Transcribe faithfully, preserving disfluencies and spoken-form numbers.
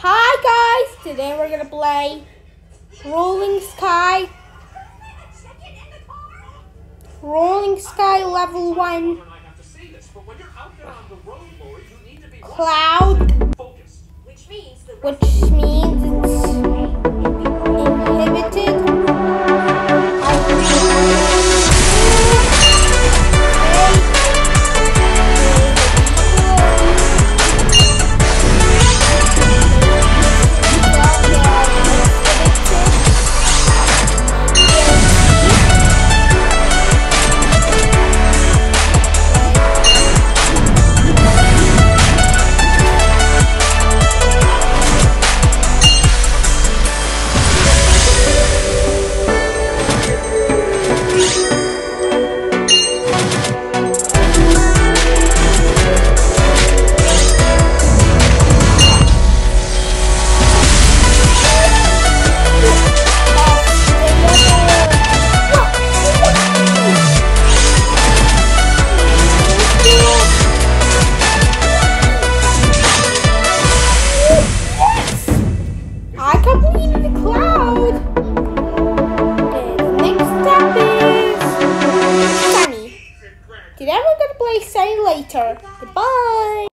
Hi guys, today we're gonna play Rolling Sky. Rolling Sky level one. Cloud, which means it's inhibited. I completed the cloud. The next step is Sunny. Today we're gonna play Sunny later. Goodbye.